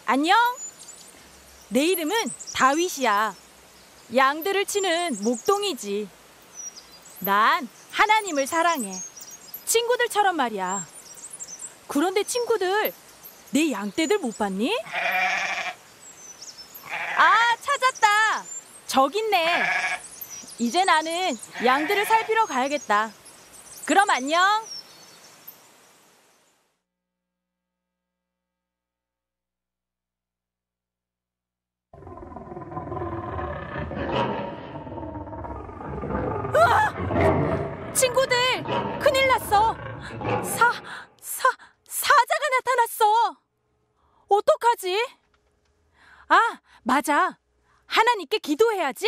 안녕. 내 이름은 다윗이야. 양들을 치는 목동이지. 난 하나님을 사랑해. 친구들처럼 말이야. 그런데 친구들, 내 양떼들 못 봤니? 아, 찾았다. 저기 있네. 이제 나는 양들을 살피러 가야겠다. 그럼 안녕. 친구들, 큰일 났어. 사자가 나타났어. 어떡하지? 아, 맞아. 하나님께 기도해야지.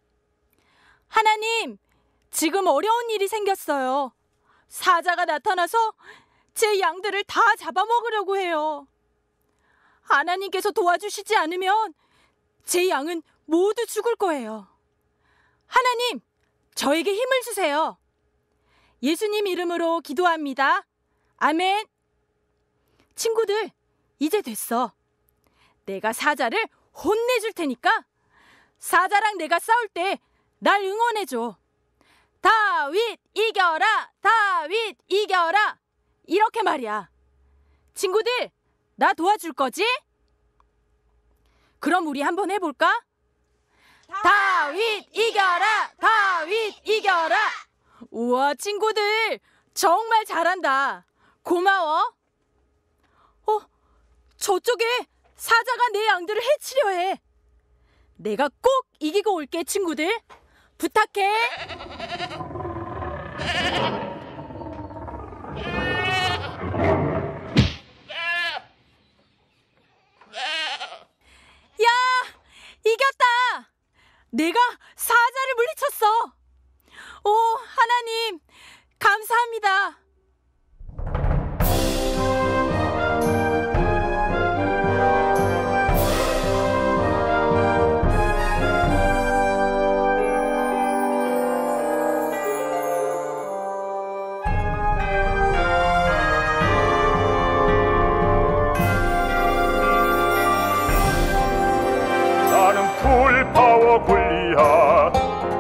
하나님, 지금 어려운 일이 생겼어요. 사자가 나타나서 제 양들을 다 잡아먹으려고 해요. 하나님께서 도와주시지 않으면 제 양은 모두 죽을 거예요. 하나님, 저에게 힘을 주세요. 예수님 이름으로 기도합니다. 아멘. 친구들, 이제 됐어. 내가 사자를 혼내줄 테니까 사자랑 내가 싸울 때 날 응원해줘. 다윗 이겨라, 다윗 이겨라. 이렇게 말이야. 친구들, 나 도와줄 거지? 그럼 우리 한번 해볼까? 다윗 이겨라, 다윗 이겨라. 우와, 친구들 정말 잘한다. 고마워. 저쪽에 사자가 내 양들을 해치려 해. 내가 꼭 이기고 올게, 친구들. 부탁해. 야, 이겼다. 내가 사자를 물리쳤어. 오, 하나님, 감사합니다. 나는 풀파워 골리앗,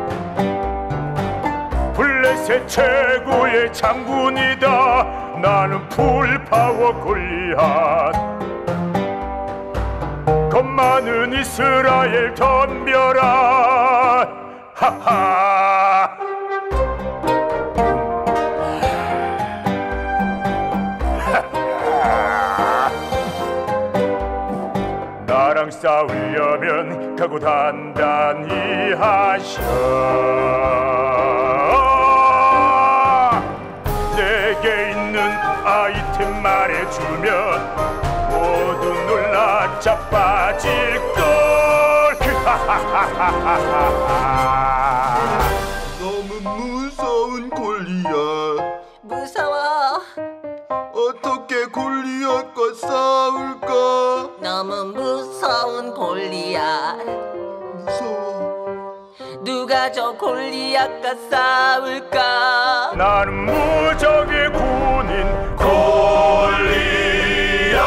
블레셋 최고의 장군이다. 나는 풀파워 골리앗, 겁 많은 이스라엘 덤벼라. 하하. 나랑 싸우려면 각오 단단히 하셔. 내게 있는 아이템 말해주면 모두 놀라 자빠질걸. 너무 무서운 골리앗. 무서워. 어떻게 골리앗과 싸울까? 너무 무서운 골리앗. 무서워. 누가 저 골리앗과 싸울까? 나는 무적의 군인 골리앗.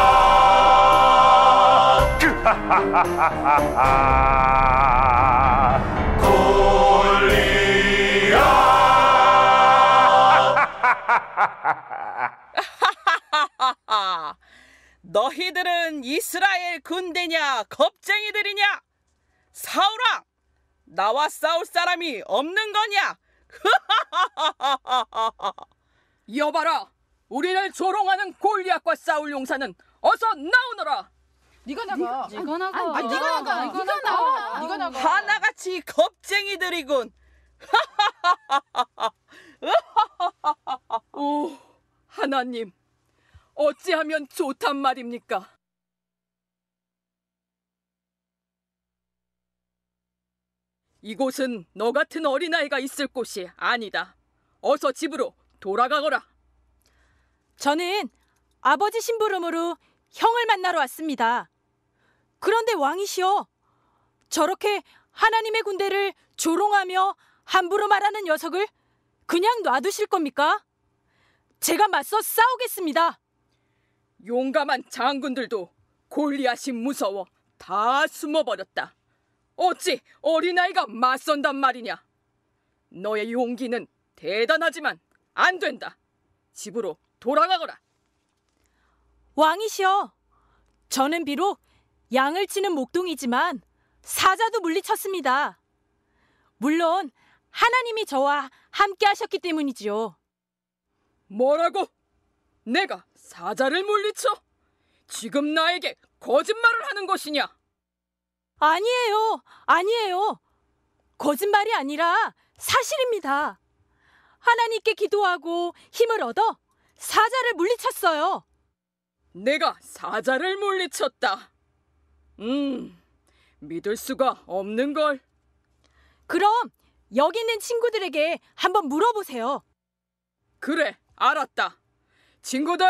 너희들은 이스라엘 군대냐 겁쟁이들이냐? 싸우라! 나와 싸울 사람이 없는 거냐? 여봐라, 우리를 조롱하는 골리앗과 싸울 용사는 어서 나오너라. 네가 나가. 네가 나가. 아니, 네가 나가. 네가 나가. 네가 나가. 하나같이 겁쟁이들이군. 오, 하나님, 어찌하면 좋단 말입니까? 이곳은 너 같은 어린아이가 있을 곳이 아니다. 어서 집으로 돌아가거라. 저는 아버지 심부름으로 형을 만나러 왔습니다. 그런데 왕이시여, 저렇게 하나님의 군대를 조롱하며 함부로 말하는 녀석을 그냥 놔두실 겁니까? 제가 맞서 싸우겠습니다. 용감한 장군들도 골리앗이 무서워 다 숨어버렸다. 어찌 어린아이가 맞선단 말이냐? 너의 용기는 대단하지만 안 된다. 집으로 돌아가거라. 왕이시여, 저는 비록 양을 치는 목동이지만 사자도 물리쳤습니다. 물론 하나님이 저와 함께 하셨기 때문이지요. 뭐라고? 내가 사자를 물리쳐? 지금 나에게 거짓말을 하는 것이냐? 아니에요, 아니에요. 거짓말이 아니라 사실입니다. 하나님께 기도하고 힘을 얻어 사자를 물리쳤어요. 내가 사자를 물리쳤다. 믿을 수가 없는걸. 그럼 여기 있는 친구들에게 한번 물어보세요. 그래, 알았다. 친구들!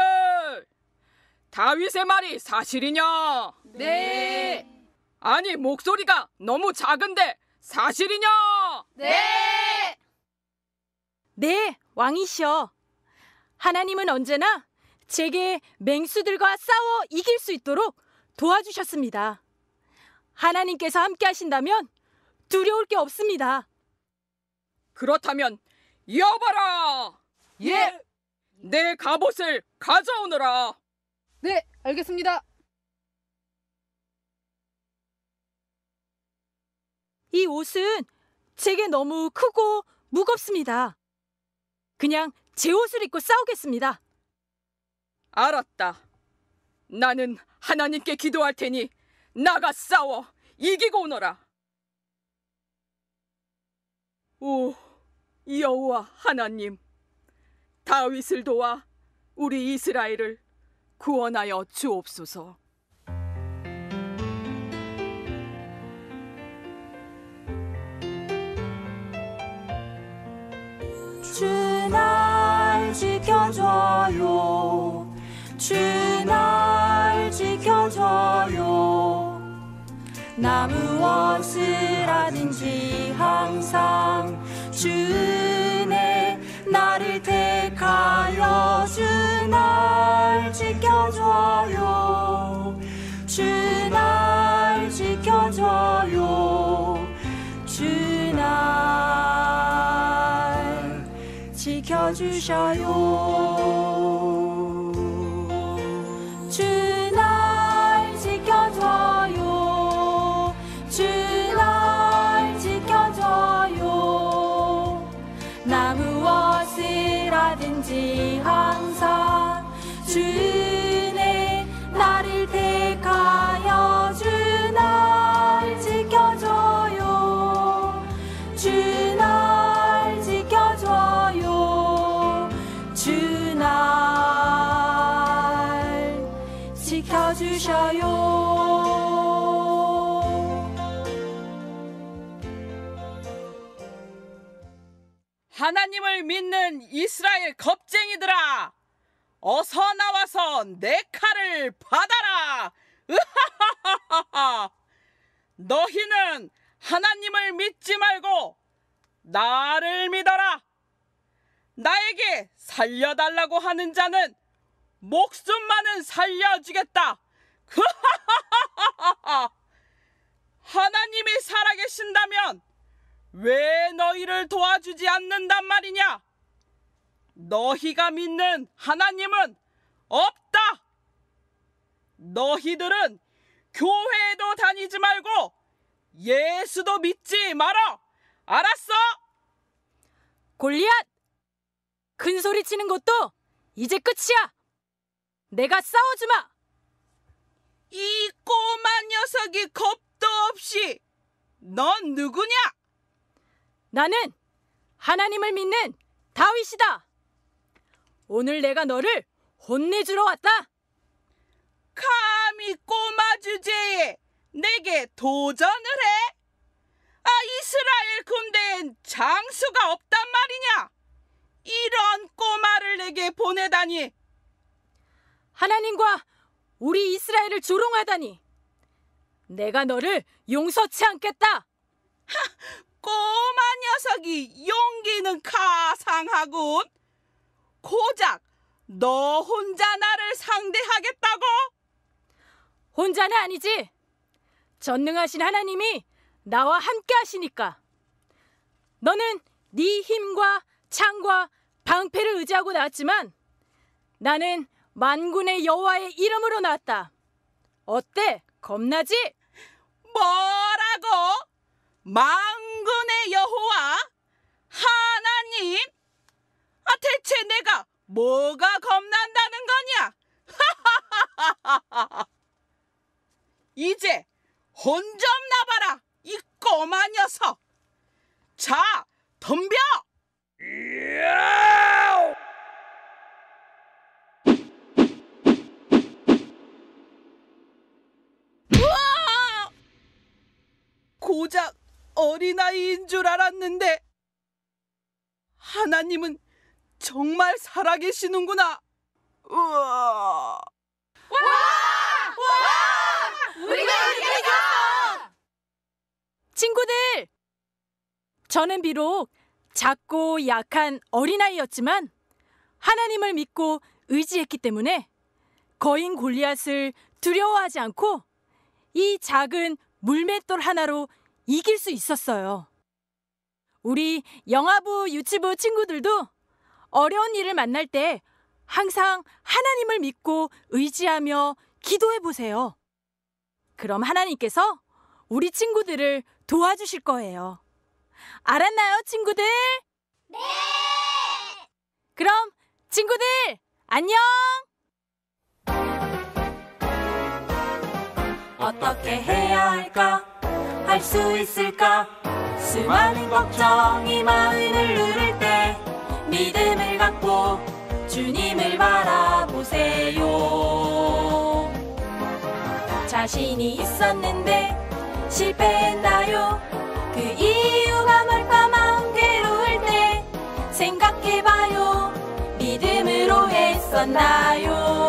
다윗의 말이 사실이냐? 네. 아니, 목소리가 너무 작은데 사실이냐? 네. 네, 왕이시여. 하나님은 언제나 제게 맹수들과 싸워 이길 수 있도록 도와주셨습니다. 하나님께서 함께 하신다면 두려울 게 없습니다. 그렇다면 여봐라! 예. 내 갑옷을 가져오너라. 네, 알겠습니다. 이 옷은 제게 너무 크고 무겁습니다. 그냥 제 옷을 입고 싸우겠습니다. 알았다. 나는 하나님께 기도할 테니 나가 싸워 이기고 오너라. 오, 여호와 하나님, 다윗을 도와 우리 이스라엘을 구원하여 주옵소서. 주 날 지켜줘요. 주 날 지켜줘요. 나 무엇을 하든지 항상 주네 나를 택하여 주 날 지켜줘요. 주 날 지켜줘요. 주 날 지켜주셔요. 주 날 지켜줘요. 주 날 지켜줘요. 나 무엇을 하든지 항상 주네 나를 택하여 주 날 지켜줘요. 주 날 지켜줘요. 주 날 지켜주셔요. 하나님을 믿는 이스라엘 겁쟁이들아, 어서 나와서 내 칼을 받아라. 으하하하하. 너희는 하나님을 믿지 말고 나를 믿어라. 나에게 살려달라고 하는 자는 목숨만은 살려주겠다. 하나님이 살아계신다면 왜 너희를 도와주지 않는단 말이냐? 너희가 믿는 하나님은 없다. 너희들은 교회에도 다니지 말고 예수도 믿지 마라. 알았어? 골리앗! 큰 소리 치는 것도 이제 끝이야. 내가 싸워주마. 이 꼬마 녀석이 겁도 없이. 넌 누구냐? 나는 하나님을 믿는 다윗이다. 오늘 내가 너를 혼내주러 왔다. 감히 꼬마 주제에 내게 도전을 해? 이스라엘 군대엔 장수가 없단 말이냐? 이런 꼬마를 내게 보내다니. 하나님과 우리 이스라엘을 조롱하다니. 내가 너를 용서치 않겠다. 꼬마 녀석이 용기는 가상하군. 고작 너 혼자 나를 상대하겠다고? 혼자는 아니지. 전능하신 하나님이 나와 함께 하시니까. 너는 네 힘과 창과 방패를 의지하고 나왔지만 나는 만군의 여호와의 이름으로 나왔다. 어때? 겁나지? 뭐라고? 만군의 여호와? 하나님? 대체 내가 뭐가 겁난다는 거냐? 이제 혼 좀 나봐라, 이 꼬마 녀석. 자, 덤벼! 우와! 고작 어린아이인 줄 알았는데 하나님은 정말 살아계시는구나. 우와! 우리가 이겼어! 친구들! 저는 비록 작고 약한 어린아이였지만 하나님을 믿고 의지했기 때문에 거인 골리앗을 두려워하지 않고 이 작은 물맷돌 하나로 이길 수 있었어요. 우리 영아부 유치부 친구들도 어려운 일을 만날 때 항상 하나님을 믿고 의지하며 기도해 보세요. 그럼 하나님께서 우리 친구들을 도와주실 거예요. 알았나요, 친구들? 네! 그럼 친구들, 안녕! 어떻게 해야 할까? 할 수 있을까? 수많은 걱정이 마음을 누를 때 믿음을 갖고 주님을 바라보세요. 자신이 있었는데 실패했나요? 그 이유가 뭘까? 마음 괴로울 때 생각해봐요. 믿음으로 했었나요?